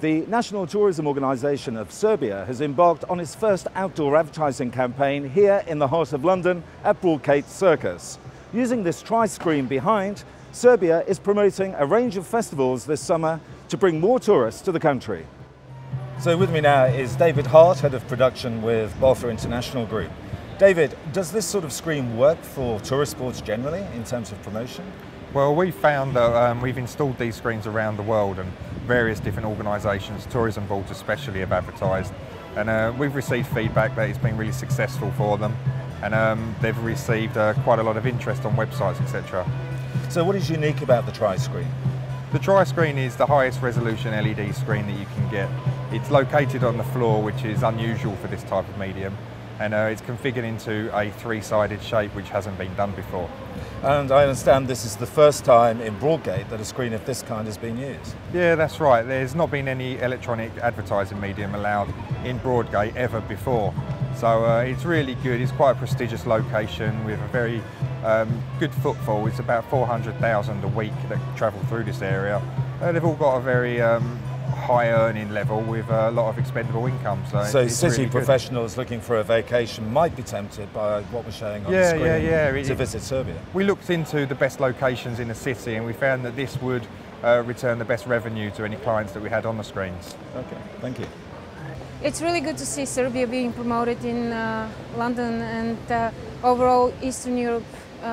The National Tourism Organisation of Serbia has embarked on its first outdoor advertising campaign here in the heart of London at Broadgate Circus. Using this tri-screen behind, Serbia is promoting a range of festivals this summer to bring more tourists to the country. So with me now is David Hart, Head of Production with Balfour International Group. David, does this sort of screen work for tourist boards generally in terms of promotion? Well, we found that we've installed these screens around the world, and various different organisations, tourism boards especially, have advertised, and we've received feedback that it's been really successful for them, and they've received quite a lot of interest on websites, etc. So what is unique about the tri-screen? The tri-screen is the highest resolution LED screen that you can get. It's located on the floor, which is unusual for this type of medium, and it's configured into a three-sided shape, which hasn't been done before. And I understand this is the first time in Broadgate that a screen of this kind has been used. Yeah, that's right. There's not been any electronic advertising medium allowed in Broadgate ever before. So it's really good. It's quite a prestigious location with a very good footfall. It's about 400,000 a week that travel through this area. They've all got a very high earning level with a lot of expendable income. So city really professionals looking for a vacation might be tempted by what we're showing on the screen to visit Serbia. We looked into the best locations in the city and we found that this would return the best revenue to any clients that we had on the screens. Okay, thank you. It's really good to see Serbia being promoted in London and overall Eastern Europe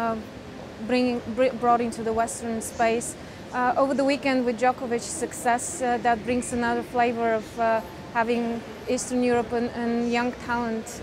brought into the Western space. Over the weekend with Djokovic's success, that brings another flavor of having Eastern Europe and young talent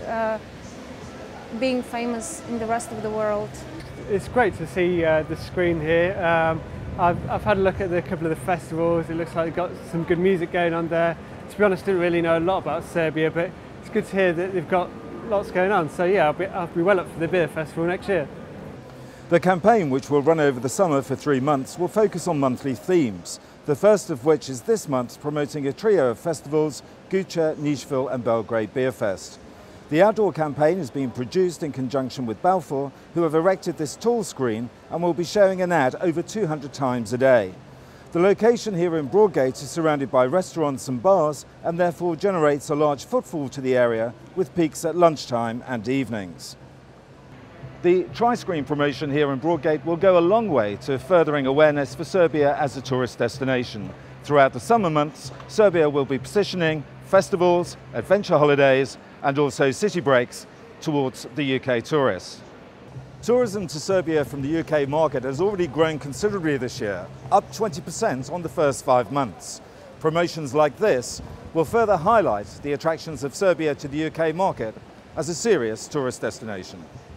being famous in the rest of the world. It's great to see the screen here. I've had a look at a couple of the festivals. It looks like they've got some good music going on there. To be honest, I didn't really know a lot about Serbia, but it's good to hear that they've got lots going on. So yeah, I'll be well up for the beer festival next year. The campaign, which will run over the summer for 3 months, will focus on monthly themes, the first of which is this month promoting a trio of festivals, Guča, Nišvil and Belgrade Beer Fest. The outdoor campaign is being produced in conjunction with Balfour, who have erected this tall screen and will be showing an ad over 200 times a day. The location here in Broadgate is surrounded by restaurants and bars and therefore generates a large footfall to the area with peaks at lunchtime and evenings. The tri-screen promotion here in Broadgate will go a long way to furthering awareness for Serbia as a tourist destination. Throughout the summer months, Serbia will be positioning festivals, adventure holidays and also city breaks towards the UK tourists. Tourism to Serbia from the UK market has already grown considerably this year, up 20% on the first 5 months. Promotions like this will further highlight the attractions of Serbia to the UK market as a serious tourist destination.